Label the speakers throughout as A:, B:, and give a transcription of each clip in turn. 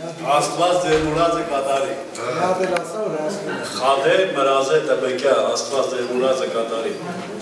A: Աստված ձեր մուրացը կատարի։ Խադե մրազե տպեկյա Աստված ձեր մուրացը կատարի։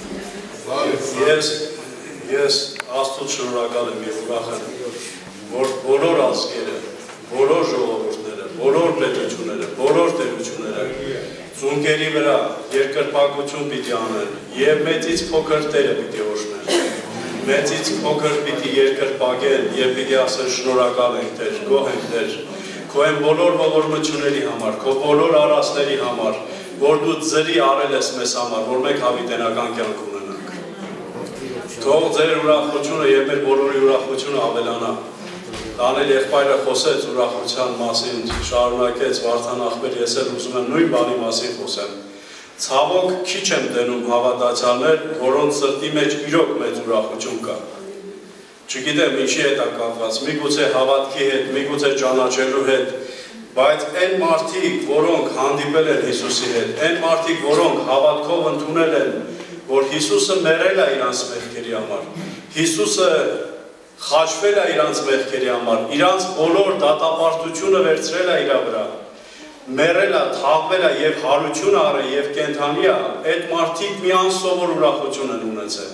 A: Ես Աստծուց շնորհակալ եմ եւ ուրախ եմ, որ բոլոր ազգերը, բոլոր ժողովուրդները, բոլոր պետությունները, բոլոր տերությունները ծունկերի վրա երկրպագություն պիտի անեն եւ մեծից փոքր Տերը պիտի օրհնեն։ Մեծից փոքր պիտի երկրպագեն եւ պիտի ասեն շնորհակալ ենք Տեր, գոհ ենք Տեր, քո այն բոլոր ողորմությունների համար, քո բոլոր արասների համար, որ դու ծրի արել ես մեզ համար, որ մենք հավիտենական կյանք ունենանք։ Թող ձեր ուրախությունը եւ մեր բոլորի ուրախությունը ավելանա։ Դանել եղբայրը խոսեց ուրախության մասին, շարունակեց Վարդան աղբեր, ես էլ ուզում եմ նույն բանի մասին խոսեմ։ Ցավոք քիչ եմ դնում հավատացյալներ, որոնց սրտի մեջ իրոք մեծ ուրախություն կա։ Չգիտեմ ինչի հետ է կապված, միգուցե հավատքի հետ, միգուցե ճանաչելու հետ, բայց այն մարդիկ, որոնք հանդիպել են Հիսուսի հետ, այն մարդիկ, որոնք հավատքով ընդունել են, որ Հիսուսը մեռել է իրանց մեղքերի համար, Հիսուսը խաչվել է իրանց մեղքերի համար, իրանց բոլոր դատապարտությունը վերցրել է իր վրա, մեռել է, թաղվել է եւ հարություն արել եւ կենդանի է, այդ մարդիկ մի անսովոր ուրախություն են ունեցել։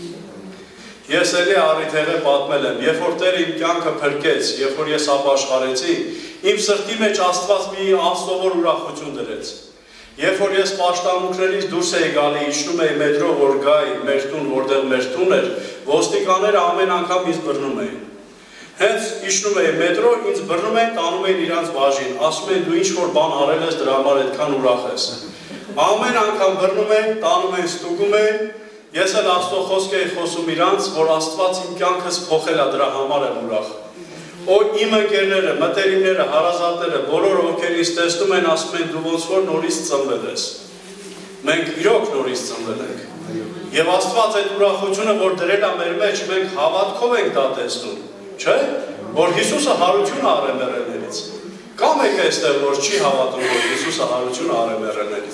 A: Ես էլի առիթեղը պատմել եմ, երբ որ Տերը իմ կյանքը փրկեց, երբ որ ես ապաշխարեցի, իմ սրտի մեջ Աստված մի անսովոր ուրախություն դրեց։ Երբ որ ես պաշտամունքներից դուրս էի գալի, իջնում էի մետրո, որ գայի մեր տուն, որտեղ մեր տուն էր, ոստիկանները ամեն անգամ ինձ բռնում էին։ Հենց իջնում էի մետրո, ինձ բռնում էին, տանում էին իրանց բաժին, ասում էին դու ինչ որ բան արել ես, դրա համար այդքան ուրախ ես։ Ամեն անգամ բռնում էին, տանում էին, ստուգում էին, ես էլ Աստծո խոսք էի խոսում իրանց, որ Աստված իմ կյանքս փոխել է, դրա համար եմ ուրախ։ Իմ ընկերները, մտերիմները, հարազատները, բոլոր ովքեր ինձ տեսնում են, ասում են դու ոնց որ նորից ծնվել ես։ Մենք իրոք նորից ծնվել ենք։ Եվ Աստված այդ ուրախությունը, որ դրել է մեր մեջ, մենք հավատքով ենք դա տեսնում, չէ՞, որ Հիսուսը հարություն արել մեռելներից։ Կա մեկը այստեղ, որ չի հավատում, որ Հիսուսը հարություն արել մեռելներից։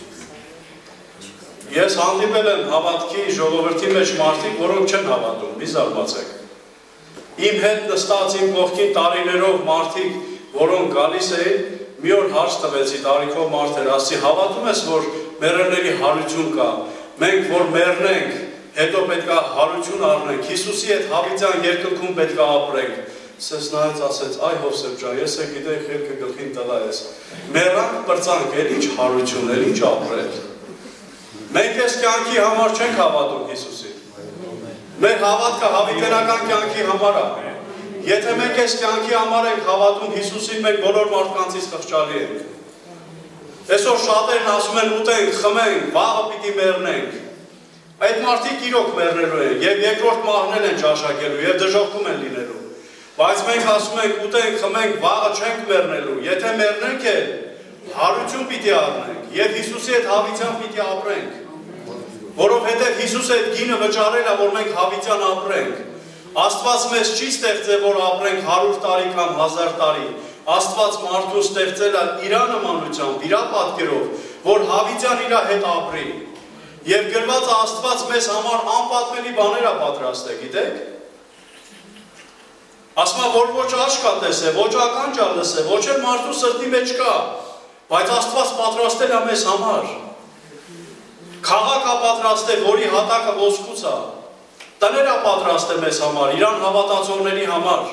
A: Ես հանդիպել եմ հավատքի ժողովրդի մեջ մարդիկ, որոնք չեն հավատում, մի զարմացեք։ Իմ հետ նստած իմ կողքին տարիներով մարդիկ, որոնք գալիս էին, մի օր հարց տվեցի տարիքով մարդեր, ասի հավատում ես, որ մեռելների հարություն կա, մենք որ մեռնենք, հետո պետք է հարություն առնենք, Հիսուսի հետ հավիտյան երկնքում պետք է ապրենք։ Սես նայեց ասեց, այ Հովսեփ ջան, ես էլ գիտեի խելքը գլխին տղա ես։ Մեռանք պրծանք, էլ ինչ հարություն, էլ ինչ ապրել։ Մենք այս կյանքի համար չենք հավատում Հիսուսին։ Մեր հավատքը հավիտենական կյանքի համար է։ Եթե մենք այս կյանքի համար ենք հավատում Հիսուսին, մենք բոլոր մարդկանցից խղճալի ենք։ Այսօր շատերն ասում են ուտենք, խմենք, վաղը պիտի մեռնենք։ Այդ մարդիկ իրոք մեռնելու են եւ երկրորդ մահնել են ճաշակելու եւ դժոխքում են լինելու։ Բայց մենք ասում ենք ուտենք, խմենք, վաղը չենք մեռնելու։ Եթե մեռնենք էլ հարություն պիտի առնենք եւ Հիսուսի հետ հավիտյան պիտի ապրենք։ Որովհետև Հիսուսը այդ գինը վճարել է, որ մենք հավիտյան ապրենք։ Աստված մեզ չի ստեղծել, որ ապրենք 100 տարի կամ 1000 տարի։ Աստված մարդուն ստեղծել է իր նմանությամբ, իր պատկերով, որ հավիտյան իր հետ ապրի։ Եվ գրված Աստված մեզ համար անպատմելի բաներ է պատրաստել, գիտեք։ Ասում է, որ ոչ աչք է տեսել, ոչ ականջ է լսել, ոչ էլ մարդու սրտի մեջ կա, բայց Աստված պատրաստել է մեզ համար։ Քաղաք է պատրաստել, որի հատակը ոսկուց է, տներ է պատրաստել մեզ համար, իրան հավատացողների համար։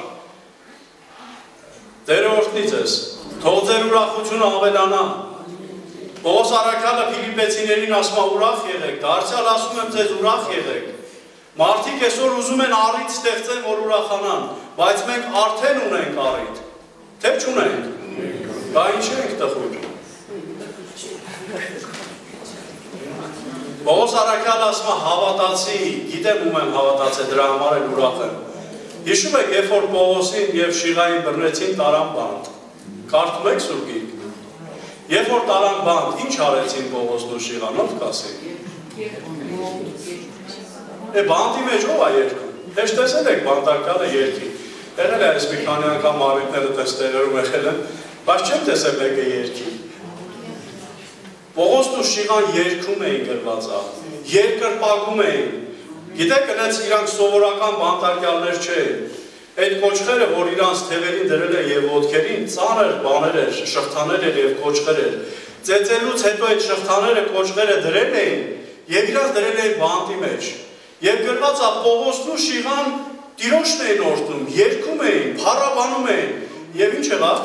A: Տերը օրհնի ձեզ, թող ձեր ուրախությունը ավելանա։ Պողոս առաքյալը Փիլիպեցիներին ասում է ուրախ եղեք, դարձյալ ասում եմ ձեզ ուրախ եղեք։ Մարդիկ այսօր ուզում են առիթ ստեղծեն, որ ուրախանան, բայց մենք արդեն ունենք առիթ, թե չունենք։ Դա ինչ ենք տխուր։ Պողոս առաքյալը ասում է հավատացի, գիտեմ ում եմ հավատացել, դրա համար էլ ուրախ եմ։ Հիշում եք, երբ որ Պողոսին եւ Շիղային բռնեցին տարան բանտ, կարդում եք Սուրբ Գիրքը։ Երբ որ տարան բանտ, ինչ արեցին Պողոսն ու Շիղան, ով կասի։ Բանտի մեջ ով է երգում։ Հեշտ տեսել եք բանտարկյալը երգի։ Եղել է այս մի քանի անգամ առիթները տեստերերում եղել են, բայց չեմ տեսել մեկը երգի։ Պողոսն ու Շիղան երգում էին գրված, երկրպագում էին։ Գիտեք, այնց իրանք սովորական բանտարկյալներ չէին։ Այդ կոճղերը, որ իրանց թևերին դրել է եւ ոտքերին, ծանր բաներ էր, շղթաներ էր եւ կոճղեր էր։ Ծեծելուց հետո այդ շղթաները, կոճղերը դրել էին եւ իրանց դրել էին բանտի մեջ։ Եվ գրված է Պողոսն ու Շիղան Տիրոջն էին օրհնում, երգում էին, փառաբանում էին։ Եվ ինչ եղավ։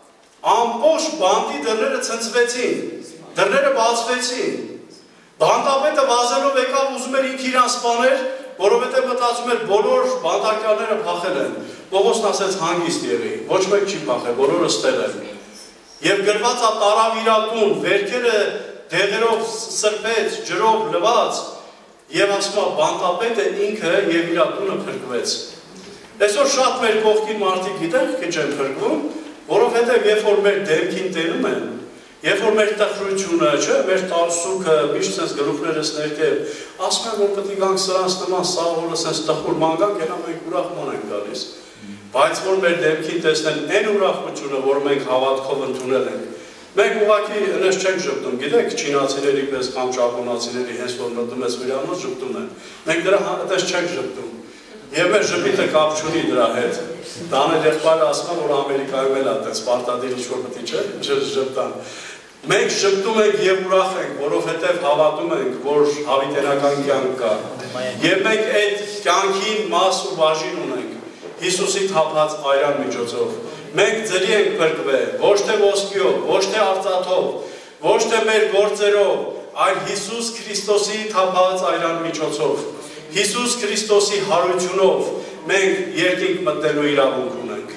A: Ամբողջ բանտի դռները ցնցվեցին, դռները բացվեցին։ Բանտապետը վազելով եկավ ուզում էր ինքը իրան սպաներ, որովհետև մտածում էր բոլոր բանտարկյալները փախել են։ Պողոսն ասեց հանգիստ եղի, ոչ մեկ չի փախել, բոլորը ստել են։ Եվ գրված է տարավ իր տուն, վերքերը դեղերով սրբեց, ջրով լվաց, եւ ասում է բանտապետը ինքը եւ իր տունը փրկվեց։ Այսօր շատ մեր կողքին մարդիկ գիտենք թե չեն փրկվում, որովհետև երբ որ մեր դեմքին տենում են, երբ որ մեր տխրությունը, չէ, մեր տարսուքը, միշտ sense գլուխներս ներքև, ասում են որ պետք է գանք սրանց նման սաղորը sense տխուր մանգանք, ենա մենք ուրախ ենք գալիս։ Բայց որ մեր դեմքին տեսնեն այն ուրախությունը, որ մենք հավատքով ընդունել ենք, մենք ուղղակի այնպես չենք ժպտում, գիտեք, չինացիների պես կամ ճապոնացիների հենց որ մտնում ես վրանոց ժպտում են։ Մենք դրա այդպես չենք ժպտում։ Եվ մեր ժպիտը կապ չունի դրա հետ։ Դանել եղբայրը ասում է, որ Ամերիկայում էլ է այդպես պարտադիր ինչ-որ պետք չէ, ժպտան։ Մենք ժպտում ենք եւ ուրախ ենք, որովհետեւ հավատում ենք, որ հավիտենական կյանք կա։ Եվ մենք այդ կյանքին մաս ու բաժին ունենք Հիսուսի թափած այրան միջոցով։ Մենք ձրի ենք փրկվել, ոչ թե ոսկիով, ոչ թե արծաթով, ոչ թե մեր գործերով, այլ Հիսուս Քրիստոսի թափած այրան միջոցով։ Հիսուս Քրիստոսի հարությունով մենք երկինք մտնելու իրավունք ունենք։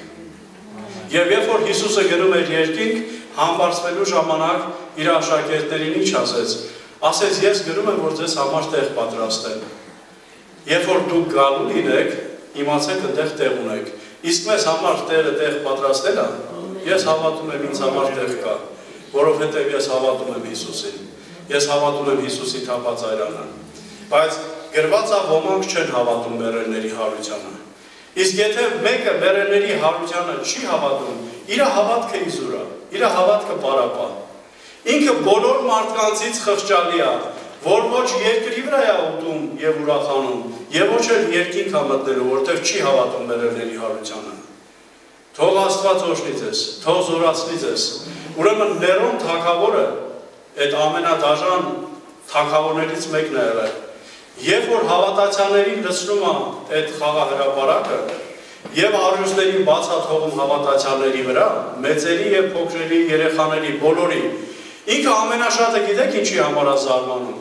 A: Եվ երբ որ Հիսուսը գնում էր երկինք, համբարձվելու ժամանակ իր աշակերտներին ինչ ասեց։ Ասեց ես գնում եմ որ ձեզ համար տեղ պատրաստեմ։ Երբ որ դուք գալու լինեք, իմացեք այնտեղ տեղ ունեք։ Իսկ մեզ համար տեղը տեղ պատրաստել է, ես հավատում եմ ինձ համար տեղ կա, որովհետև ես հավատում եմ Հիսուսին։ Ես հավատում եմ Հիսուսի թափած այրանը։ Բայց գրված է ոմանք չեն հավատում մեռելների հարությանը։ Իսկ եթե մեկը մեռելների հարությանը չի հավատում, իր հավատքը իզուր է, իր հավատքը պարապա։ Ինքը բոլոր մարդկանցից խղճալի է, որ ոչ երկրի վրա է ուտում եւ ուրախանում, եւ ոչ էլ երկինք է մտնելու, որտեղ չի հավատում մեռելների հարությանը։ Թող Աստված օրհնի ձեզ, թող զորացնի ձեզ։ Ուրեմն Ներոն թագավորը այդ ամենադաժան թագավորներից մեկն է եղել։ Երբ որ հավատացյալներին լցնում է այդ խաղահրապարակը եւ առյուծներին բաց է թողում հավատացյալների վրա, մեծերի եւ փոքրերի, երեխաների, բոլորի, ինքը ամենաշատը գիտեք ինչի համար է զարմանում։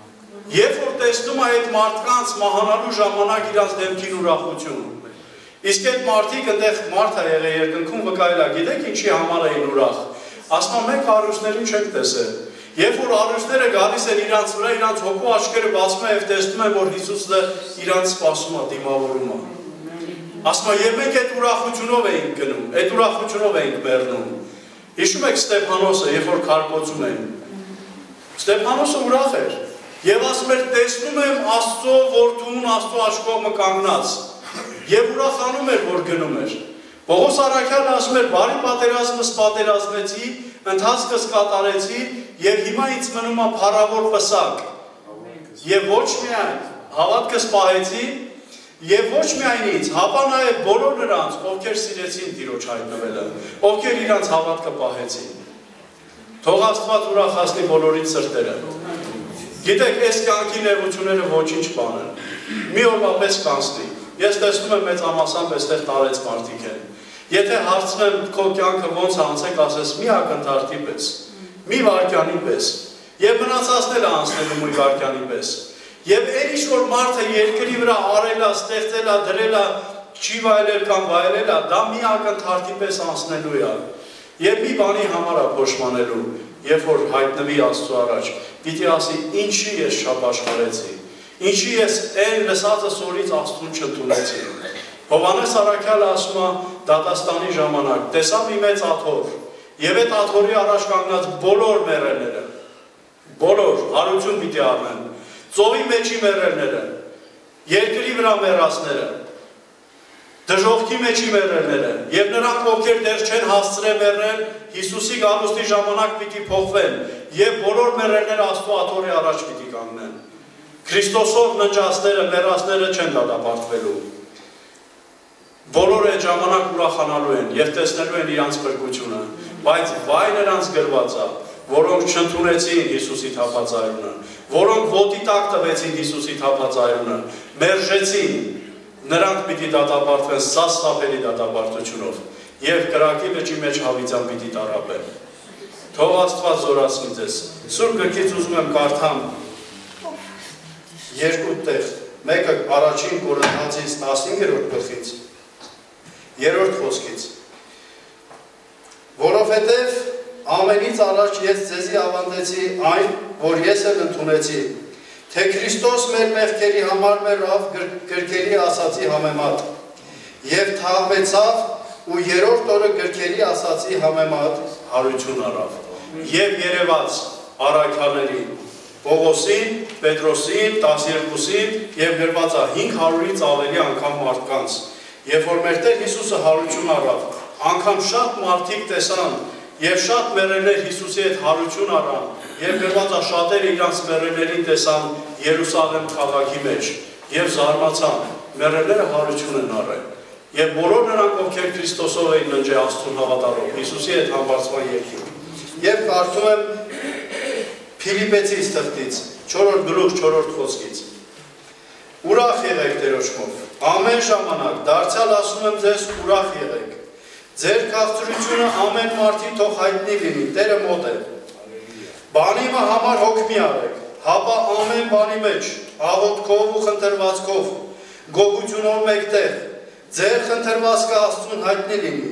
A: Երբ որ տեսնում է այդ մարդկանց մահանալու ժամանակ իրանց դեմքին ուրախություն։ Իսկ այդ մարդիկ այնտեղ մարդ է եղել երկնքում վկայել է, գիտեք ինչի համար էին ուրախ։ Ասում եմ մենք առյուծներին չենք տեսել։ Երբ որ առյուծները գալիս են իրանց վրա, իրանց հոգու աչքերը բացում են եւ տեսնում են, որ Հիսուսը իրանց սպասում է, դիմավորում է։ Ասում եմ, եւ մենք այդ ուրախությունով էինք գնում, այդ ուրախությունով էինք մեռնում։ Հիշում եք Ստեփանոսը, երբ որ քարկոծում էին։ Ստեփանոսը ուրախ էր եւ ասում էր, տեսնում եմ Աստծո որդուն Աստծո աչքով կանգնած։ Եվ ուրախանում էր, որ գնում էր։ Պողոս առաքյալը ասում էր, բարի պատերազմս պատերազմեցի, ընթացքս կատարեցի եւ հիմա ինձ մնում է փառավոր պսակ։ Եվ ոչ միայն հավատքս պահեցի, եւ ոչ միայն ինձ, հապա նաեւ բոլոր նրանց, ովքեր սիրեցին Տիրոջ հայտնվելը, ովքեր իրանց հավատքը պահեցին։ Թող Աստված ուրախացնի բոլորիդ սրտերը։ Գիտեք, այս կյանքի ներողությունները ոչինչ բան են։ Մի օրվա պես կանցնի։ Ես տեսնում եմ մեծամասամբ այստեղ տարեց մարդիկ են։ Եթե հարցնեմ քո կյանքը ոնց է անցեք, ասես մի ակնթարթի պես, մի վայրկյանի պես, եւ մնացածն էլ անցնելու մի վայրկյանի պես։ Եվ այն ինչ որ մարդը երկրի վրա արել է, ստեղծել է, դրել է, չի վայելել կամ վայելել է, դա մի ակնթարթի պես անցնելու է։ Եվ մի բանի համար է փոշմանելու, երբ որ հայտնվի Աստծո առաջ, պիտի ասի, ինչի ես շապաշխարեցի, ինչի ես այն լսածը սորից Աստծուն չընդունեցի։ Հովհաննես առաքյալը ասում է դատաստանի ժամանակ, տեսա մի մեծ աթոռ, եւ այդ աթոռի առաջ կանգնած բոլոր մեռելները, բոլոր հարություն պիտի առնեն, ծովի մեջի մեռելները, երկրի վրա մեռածները, դժոխքի մեջի մեռելները, եւ նրանք ովքեր դեռ չեն հասցրել մեռնել, Հիսուսի գալուստի ժամանակ պիտի փոխվեն, եւ բոլոր մեռելները Աստծո աթոռի առաջ պիտի կանգնեն։ Քրիստոսով ննջածները, մեռածները չեն դատապարտվելու։ Բոլորը այդ ժամանակ ուրախանալու են եւ տեսնելու են իրանց փրկությունը, բայց վայ նրանց գրված է, որոնք չընդունեցին Հիսուսի թափածայրությունը, որոնք ոտի տակ տվեցին Հիսուսի թափածայրությունը, մերժեցին, նրանք պիտի դատապարտվեն սաստափելի դատապարտությունով եւ կրակի վեճի մեջ հավիտյան պիտի տարապեն։ Թող Աստված զորացնի ձեզ։ Սուրբ գրքից ուզում եմ կարդամ երկու տեղ, մեկը առաջին Կորինթացիս 15-րդ գլխից, 3-րդ խոսքից, որովհետև ամենից առաջ ես ձեզի ավանդեցի այն, որ ես էլ ընդունեցի, թե Քրիստոս մեր մեղքերի համար մեռավ գրքերի ասացի համեմատ, եւ թաղվեցավ ու երրորդ օրը գրքերի ասացի համեմատ հարություն առավ, եւ երևաց առաքյալներին, Պողոսին, Պետրոսին, 12-ին եւ գրված է 500-ից ավելի անգամ մարդկանց, երբ որ մեր Տեր Հիսուսը հարություն առավ, անգամ շատ մարդիկ տեսան եւ շատ մեռելներ Հիսուսի հետ հարություն առան, եւ գրված է շատերը իրանց մեռելներին տեսան Երուսաղեմ քաղաքի մեջ եւ զարմացան, մեռելները հարություն են առել։ Եվ բոլոր նրանք, ովքեր Քրիստոսով էին ննջել Աստծուն հավատալով, Հիսուսի հետ համբարձման երկին։ Եվ կարդում եմ Փիլիպեցիս թղթից, 4-րդ գլուխ 4-րդ խոսքից։ Ուրախ եղեք Տերոջով, ամեն ժամանակ, դարձյալ ասում եմ ձեզ, ուրախ եղեք։ Ձեր քաղցրությունը ամեն մարդի թող հայտնի լինի, Տերը մոտ է։ Բանիմը համար հոգ մի արեք, հապա ամեն բանի մեջ, աղոթքով ու խնդրվածքով, գոհությունով մեկտեղ, ձեր խնդրվածքը Աստծուն հայտնի լինի։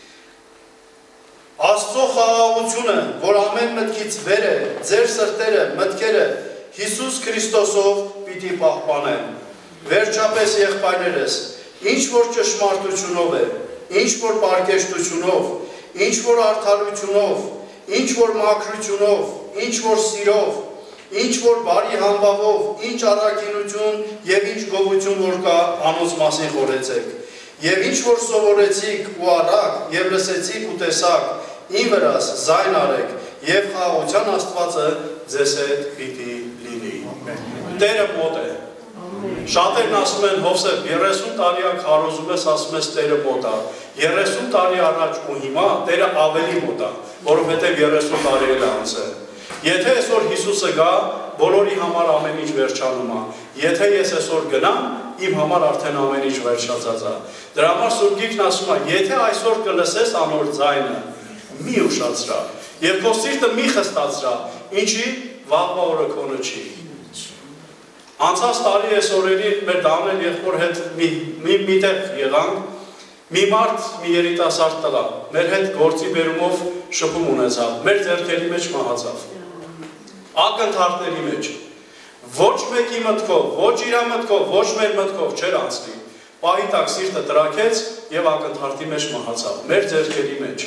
A: Աստծո խաղաղությունը, որ ամեն մտքից վեր է, ձեր սրտերը, մտքերը Հիսուս Քրիստոսով պիտի պահպանեն։ Վերջապես եղբայրներս, ինչ որ ճշմարտությունով է, ինչ որ պարկեշտությունով, ինչ որ արդարությունով, ինչ որ մաքրությունով, ինչ որ սիրով, ինչ որ բարի համբավով, ինչ առաքինություն եւ ինչ գոհություն որ կա, անոնց մասին խորեցեք։ Եվ ինչ որ սովորեցիք ու առաք եւ լսեցիք ու տեսաք, իմ վրաս զայն արեք եւ խաղաղության Աստվածը ձեզ հետ պիտի լինի։ Տերը մոտ է։ Շատերն ասում են Հովսեփ 30 տարի քարոզում ես, ասում ես Տերը մոտ է։ 30 տարի առաջ ու հիմա Տերը ավելի մոտ է, որովհետեւ 30 տարի էլ անցել։ Եթե այսօր Հիսուսը գա, բոլորի համար ամեն ինչ վերջանում է։ Եթե ես այսօր գնամ, իմ համար արդեն ամեն ինչ վերջացած է։ Դրա համար Սուրբ Գիրքն ասում է, եթե այսօր կլսես անոր ձայնը, մի ուշացրա, եւ քո սիրտը մի խստացրա, ինչի վաղվա օրը քոնը չի։ Անցած տարի այս օրերին մեր դամն եղբոր հետ միտեղ եղանք, մի մարդ, մի երիտասարդ տղա, մեր հետ գործի բերումով շփում ունեցավ, մեր ձեռքերի մեջ մահացավ։ Ակնթարթների մեջ, ոչ մեկի մտքով, ոչ իրա մտքով, ոչ մեր մտքով չէր անցնի, պահի տակ սիրտը տրաքեց և ակնթարթի մեջ մահացավ, մեր ձեռքերի մեջ։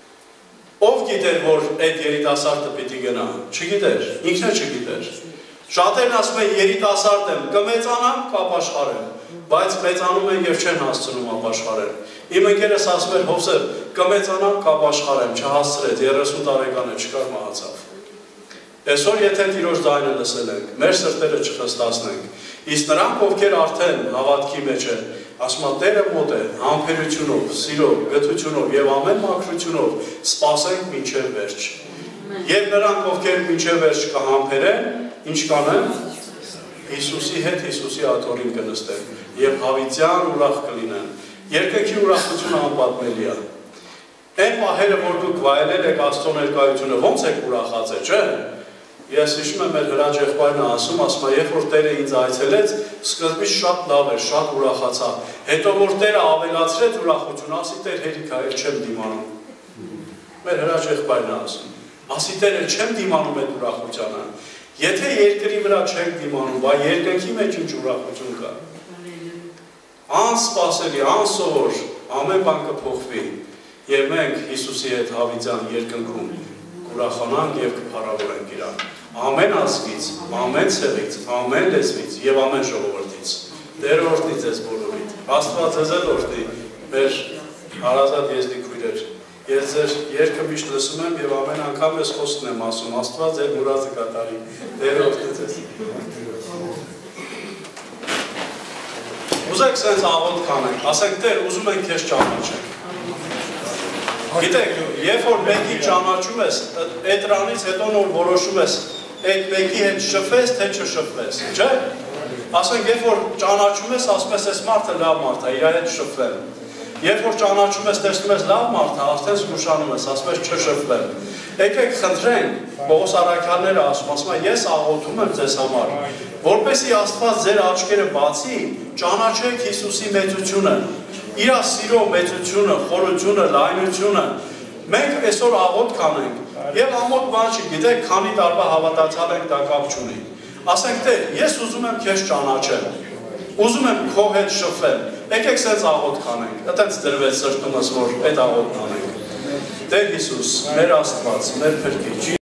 A: Ով գիտեր, որ այդ երիտասարդը պիտի գնա, չգիտեր, ինքն է չգիտեր։ Շատերն ասում են երիտասարդ եմ, կմեծանամ, կապաշխարեմ, բայց մեծանում են և չեն հասցնում ապաշխարել։ Իմ ընկերս ասում էր Հովսեփ, կմեծանամ, կապաշխարեմ, չհասցրեց, 30 տարեկան է, չկար մահացավ։ Այսօր եթե Տիրոջ ձայնը լսել ենք, մեր սրտերը չխստացնենք, իսկ նրանք, ովքեր արդեն հավատքի մեջ են, ասում են Տերը մոտ է, համբերությունով, սիրով, գթությունով և ամեն մաքրությունով սպասենք մինչև վերջ։ Եվ նրանք, ովքեր մինչև վերջ կհամբերեն, ինչ կանեն, Հիսուսի հետ Հիսուսի աթոռին կնստեն և հավիտյան ուրախ կլինեն։ Երկնքի ուրախությունը անպատմելի է։ Այն պահերը, որ դուք վայելել եք Աստծո ներկայությունը, ոնց եք ուրախած է, չէ՞։ Ես հիշում եմ մեր հրաչ եղբայրն ասում, երբ որ Տերը ինձ այցելեց, սկզբից շատ լավ էր, շատ ուրախացա։ Հետո որ Տերը ավելացրեց ուրախություն, ասի Տեր հերիք է, չեմ դիմանում։ Մեր հրաչ եղբայրն ասում, ասի Տեր չեմ դիմանում այդ ուրախությանը։ Եթե երկրի վրա չենք դիմանում, բա երկնքի մեջ ինչ ուրախություն կա։ Անսպասելի, անսովոր, ամեն բան կփոխվի եւ մենք Հիսուսի հետ հավիտյան երկնքում կուրախանանք եւ կփառավորենք Իրան։ Ամեն ազգից, ամեն ցեղից, ամեն լեզվից եւ ամեն ժողովրդից։ Տեր օրհնի ձեզ բոլորիդ։ Աստված ձեզ օրհնի, մեր հարազատ եզդի քույրեր։ Ես ձեր երգը միշտ լսում եմ եւ ամեն անգամ ես խոսքն եմ ասում, Աստված ձեր մուրացը կատարի։ Տեր օրհնի ձեզ։ Ուզեք սենց աղոտ կանենք, ասենք Տեր, ուզում ենք քեզ ճանաչենք։ Գիտեք, երբ որ մեկի ճանաչում ես, այդ դրանից հետո նոր որոշում ես, այդ մեկի հետ շփվես, թե չշփվես, չէ՞։ Ասենք, երբ որ ճանաչում ես, ասում ես, այս մարդը լավ մարդ է, իր հետ շփվել։ Երբ որ ճանաչում ես, տեսնում ես լավ մարդ է, արդեն զգուշանում ես, ասում ես չշփվել։ Եկեք խնդրենք, Պողոս առաքյալները ասում են, ես աղոթում եմ ձեզ համար, որպեսզի Աստված ձեր աչքերը բացի, ճանաչեք Հիսուսի մեծությունը, իր սիրո մեծությունը, խորությունը, լայնությունը։ Մենք այսօր աղոթ կանենք եւ ամոթ բան չի, գիտեք, քանի տարվա հավատացյալ ենք, դա կապ չունի։ Ասենք Տեր, ես ուզում եմ քեզ ճանաչել, ուզում եմ քո հետ շփվել։ Եկեք սենց աղոթ կանենք։ Այդպես դրվեց սրտումս, որ այդ աղոթն անենք։ Տեր Հիսուս, մեր Աստված, մեր Փրկիչ